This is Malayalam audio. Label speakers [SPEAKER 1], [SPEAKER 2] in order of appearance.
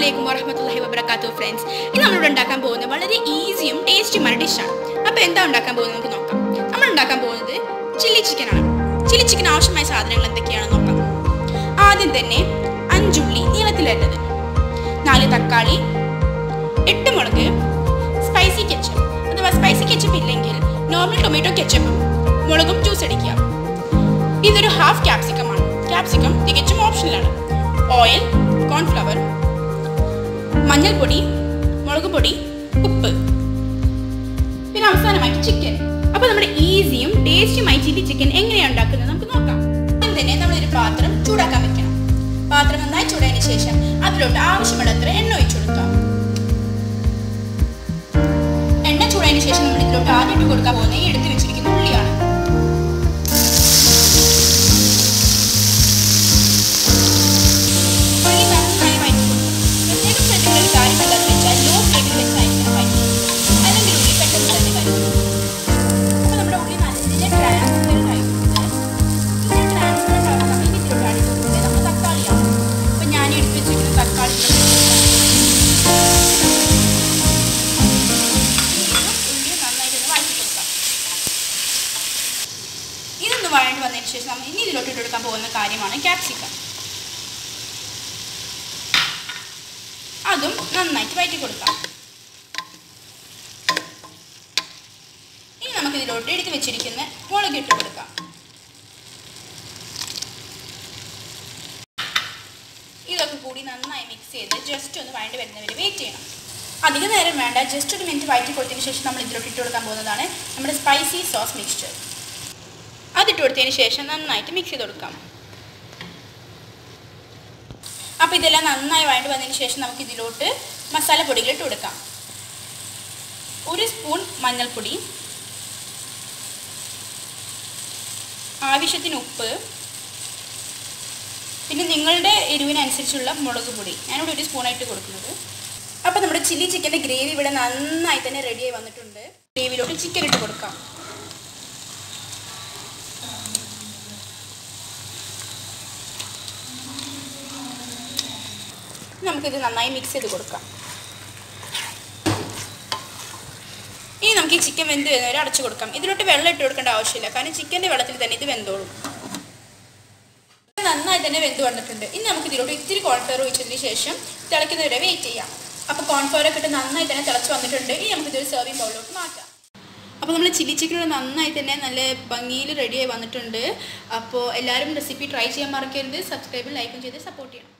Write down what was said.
[SPEAKER 1] Assalamualaikum warahmatullahi wabarakatuh friends. ഇന്ന് നമ്മൾ ഉണ്ടാക്കാൻ പോകുന്നത് വളരെ ഈസിയും ടേസ്റ്റിയുമായ ഡിഷാണ്. അപ്പോൾ എന്താ ഉണ്ടാക്കാൻ പോകുന്നത് നമുക്ക് നോക്കാം. നമ്മൾ ഉണ്ടാക്കാൻ പോകുന്നത് ചില്ലി ചിക്കൻ ആണ്. ചില്ലി ചിക്കൻ ആവശ്യമായ സാധനങ്ങൾ എന്തൊക്കെയാണെന്ന് നോക്കാം. ആദ്യം തന്നെ 5 ഉള്ളി നീളത്തിലരിഞ്ഞത്, 4 തക്കാളി, 8 മുളക്, സ്പൈസി കെച്ചപ്പ് അഥവാ സ്പൈസി കെച്ചപ്പ് ഇല്ലെങ്കിൽ നോർമൽ ടൊമാറ്റോ കെച്ചപ്പും മുളകും ജ്യൂസ് അടിക്കുക. ഇതൊരു ഹാഫ് ക്യാപ്സിക്കം ആണ്. ക്യാപ്സിക്കം തികച്ചും ഓപ്ഷണലാണ്. ഓയിൽ, കോൺഫ്ലവർ, മഞ്ഞൾപ്പൊടി, മുളക് പൊടി, ഉപ്പ്, പിന്നെ അവസാനമായിട്ട് ചിക്കൻ. അപ്പോൾ നമ്മുടെ ഈസിയും ടേസ്റ്റിയുമായി ചില്ലി ചിക്കൻ എങ്ങനെയാണ് ഉണ്ടാക്കുന്നത് നമുക്ക് നോക്കാം. ആദ്യം തന്നെ നമ്മളൊരു പാത്രം ചൂടാക്കാൻ വെക്കണം. പാത്രം നന്നായി ചൂടായതിനു ശേഷം അതിലോട്ട് ആവശ്യമുള്ളത്ര എണ്ണ ഒഴിച്ചു കൊടുക്കാം. എണ്ണ ചൂടായതിനു ശേഷം നമ്മൾ ഇതിലോട്ട് ആദ്യം ഇട്ട് കൊടുക്കാൻ പോകുന്ന ഈ എടുത്ത് വെച്ചിരിക്കുന്ന ഉള്ളിയാണ്. ഇതൊന്ന് വഴണ്ട് വന്നതിന് ശേഷം നമ്മൾ ഇനി ഇതിലോട്ട് ഇട്ടെടുക്കാൻ പോകുന്ന കാര്യമാണ് ക്യാപ്സിക്കം. അതും നന്നായിട്ട് വഴറ്റി കൊടുക്കാം. ഇനി നമുക്ക് ഇതിലോട്ട് എടുത്ത് വെച്ചിരിക്കുന്ന മുളക് ഇട്ട് കൊടുക്കാം. ഇതൊക്കെ കൂടി നന്നായി മിക്സ് ചെയ്ത് ജസ്റ്റ് ഒന്ന് വഴണ്ട് വരുന്നവരെ വെയിറ്റ് ചെയ്യണം. അധികം നേരം വേണ്ട, ജസ്റ്റ് ഒരു മിനിറ്റ് വഴറ്റി കൊടുത്തതിന് ശേഷം നമ്മൾ ഇതിലോട്ട് ഇട്ട് കൊടുക്കാൻ പോകുന്നതാണ് നമ്മുടെ സ്പൈസി സോസ് മിക്സ്ചർ. അതിട്ട് കൊടുത്തതിന് ശേഷം നന്നായിട്ട് മിക്സ് ചെയ്ത് കൊടുക്കാം. അപ്പോൾ ഇതെല്ലാം നന്നായി വഴണ്ട് വന്നതിന് ശേഷം നമുക്ക് ഇതിലോട്ട് മസാലപ്പൊടികൾ ഇട്ട് കൊടുക്കാം. 1 സ്പൂൺ മഞ്ഞൾപ്പൊടി, ആവശ്യത്തിന് ഉപ്പ്, പിന്നെ നിങ്ങളുടെ എരിവിനനുസരിച്ചുള്ള മുളക് പൊടി. ഞാനിവിടെ 1 സ്പൂണായിട്ട് കൊടുക്കുന്നത്. അപ്പോൾ നമ്മുടെ ചില്ലി ചിക്കൻ്റെ ഗ്രേവി ഇവിടെ നന്നായി തന്നെ റെഡിയായി വന്നിട്ടുണ്ട്. ഗ്രേവിയിലോട്ട് ചിക്കൻ ഇട്ട് കൊടുക്കാം. നമുക്കിത് നന്നായി മിക്സ് ചെയ്ത് കൊടുക്കാം. ഇനി നമുക്ക് ഈ ചിക്കൻ വെന്ത് വരുന്നവരെ അടച്ചു കൊടുക്കാം. ഇതിലോട്ട് വെള്ളം ഇട്ട് കൊടുക്കേണ്ട ആവശ്യമില്ല, കാരണം ചിക്കൻ്റെ വെള്ളത്തിൽ തന്നെ ഇത് വെന്തോളും. നന്നായി തന്നെ വെന്ത് വന്നിട്ടുണ്ട്. ഇനി നമുക്ക് ഇതിലോട്ട് ഇത്തിരി കോൺഫ്ലവർ ഒഴിച്ചതിന് ശേഷം തിളയ്ക്കുന്നവരെ വെയിറ്റ് ചെയ്യാം. അപ്പോൾ കോൺഫ്ലവറൊക്കെ ഇട്ട് നന്നായി തന്നെ തിളച്ച് വന്നിട്ടുണ്ട്. ഇനി നമുക്കിതൊരു സെർവിങ് ബൗളിലോട്ട് മാറ്റാം. അപ്പോൾ നമ്മൾ ചില്ലി ചിക്കൻ നന്നായി തന്നെ നല്ല ഭംഗിയിൽ റെഡിയായി വന്നിട്ടുണ്ട്. അപ്പോൾ എല്ലാവരും റെസിപ്പി ട്രൈ ചെയ്യാൻ മറക്കരുത്. സബ്സ്ക്രൈബും ലൈക്കും ചെയ്ത് സപ്പോർട്ട് ചെയ്യണം.